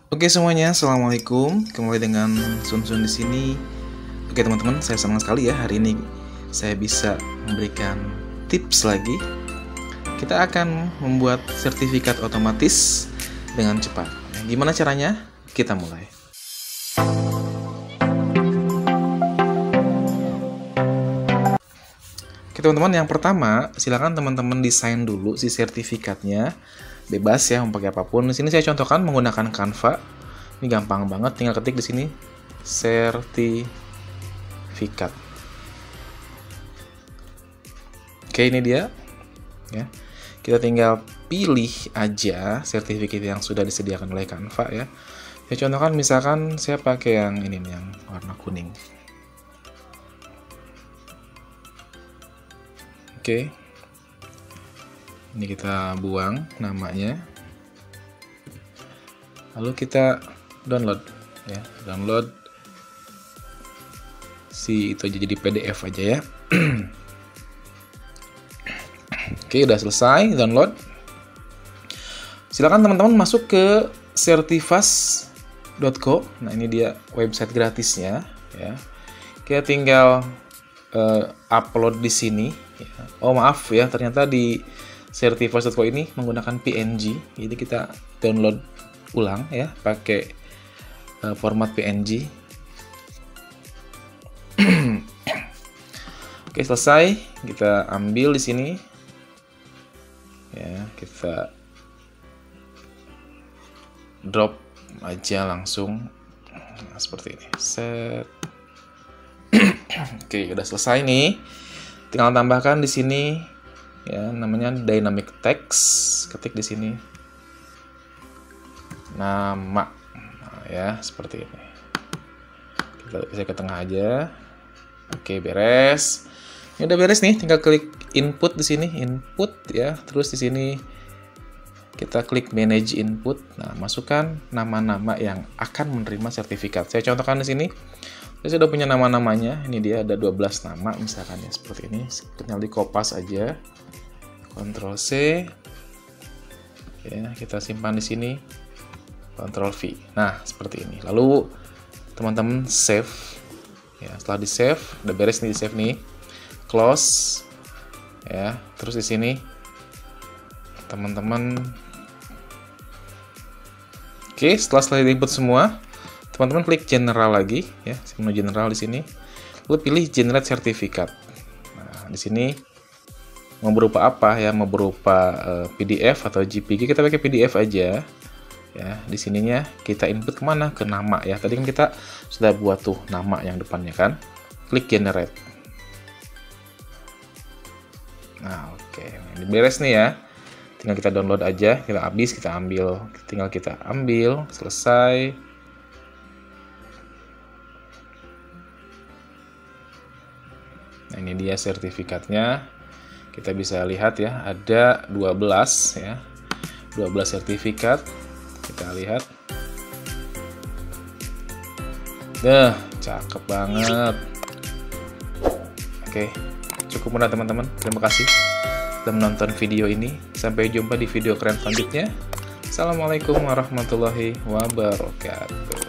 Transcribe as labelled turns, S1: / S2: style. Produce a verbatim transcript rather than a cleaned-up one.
S1: Oke semuanya, assalamualaikum. Kembali dengan Sun Sun di sini. Oke teman-teman, saya senang sekali ya hari ini saya bisa memberikan tips lagi. Kita akan membuat sertifikat otomatis dengan cepat. Gimana caranya? Kita mulai. Oke teman-teman, yang pertama silakan teman-teman desain dulu si sertifikatnya. Bebas ya, mau pakai apapun. Di sini saya contohkan menggunakan Canva. Ini gampang banget, tinggal ketik di sini sertifikat. Oke, ini dia. Ya. Kita tinggal pilih aja sertifikat yang sudah disediakan oleh Canva ya. Saya contohkan misalkan saya pakai yang ini nih, yang warna kuning. Oke. Ini kita buang namanya. Lalu kita download ya, download si itu aja jadi P D F aja ya. Oke, udah selesai download. Silakan teman-teman masuk ke sertifas dot co. Nah, ini dia website gratisnya ya. Kita tinggal uh, upload di sini ya. Oh, maaf ya, ternyata di sertifas dot co ini menggunakan P N G. Jadi kita download ulang ya pakai uh, format P N G. Oke, selesai. Kita ambil di sini. Ya, kita drop aja langsung. Nah, seperti ini. Set. Oke, udah selesai nih. Tinggal tambahkan di sini ya, namanya dynamic text. Ketik di sini nama, nah, ya seperti ini. Kita bisa ke tengah aja. Oke, beres. Ini udah beres nih, tinggal klik input di sini, input ya. Terus di sini kita klik manage input. Nah, masukkan nama-nama yang akan menerima sertifikat. Saya contohkan di sini. Saya sudah punya nama-namanya. Ini dia ada dua belas nama misalkan ya, seperti ini. Tinggal di kopas aja. Ctrl C. Ya, kita simpan di sini. Ctrl V. Nah, seperti ini. Lalu teman-teman save. Ya, setelah di save, udah beres nih di save nih. Close. Ya, terus di sini teman-teman. Oke, setelah selesai input semua, teman-teman klik general lagi ya, menu general di sini. Lalu pilih generate sertifikat. Nah, di sini mau berupa apa ya? Mau berupa uh, P D F atau J P G? Kita pakai P D F aja. Ya, di sininya kita input kemana? Ke nama ya. Tadi kan kita sudah buat tuh nama yang depannya kan. Klik generate. Nah, oke. Ini beres nih ya. Tinggal kita download aja. Kita habis, kita ambil. Tinggal kita ambil. Selesai. Nah, ini dia sertifikatnya. Kita bisa lihat ya, ada dua belas ya. dua belas sertifikat. Kita lihat. Dah, cakep banget. Oke, cukup mudah teman-teman. Terima kasih sudah menonton video ini. Sampai jumpa di video keren selanjutnya. Assalamualaikum warahmatullahi wabarakatuh.